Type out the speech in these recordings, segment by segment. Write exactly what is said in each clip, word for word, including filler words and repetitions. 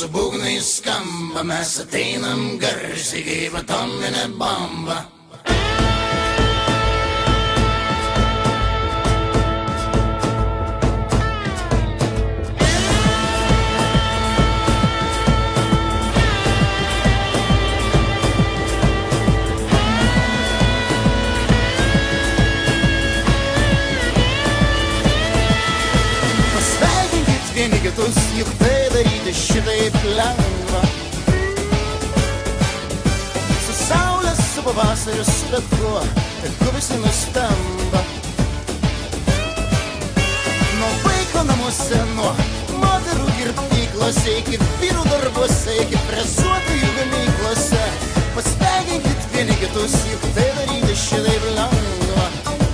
mūsų būgnai skamba, mes ateinam garsiai kaip atominė bomba. Vieni kitus, juk tai daryti šitaip lengva. Su saulės, su pavasariu, su bet kuo, tegu visi nustemba. Nuo vaiko namuose, nuo moterų kirpyklose, iki vyrų darbuose, iki frezuotojų gamyklose. Pasveikinkit vieni kitus, juk tai daryti šitaip lengva.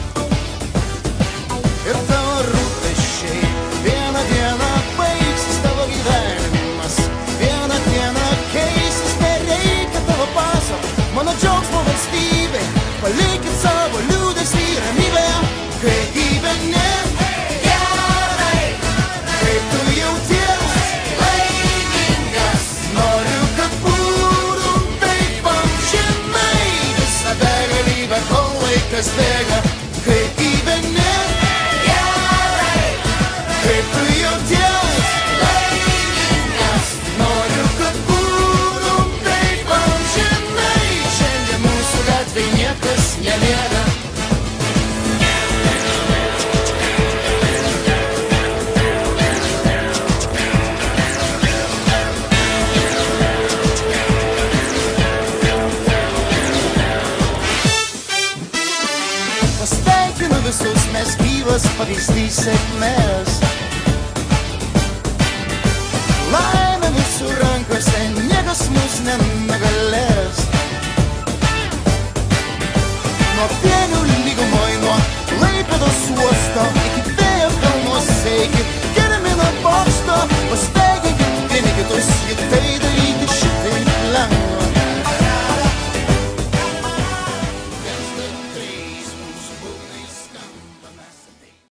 Ir tavo rūpesčiai vieną dieną baigsis, tavo gyvenimas vieną dieną keisis, nereikia tavo paso, mano džiaugsmo valstybė, palikit savo liūdesį ramybėje, kai gyveni gerai, kaip tu jauties laimingas, noriu, kad būtum taip amžinai, visą begalybę, kol laikas bėga, kai gyveni kaip tu jauties laimingas, noriu, kad būtum taip amžinai, šiandien mūsų gatvėj niekas nemiega. Pasveikinu visus, mes gyvas pavyzdys sėkmės. Laimė mūsų rankose, niekas mūsų nenugali.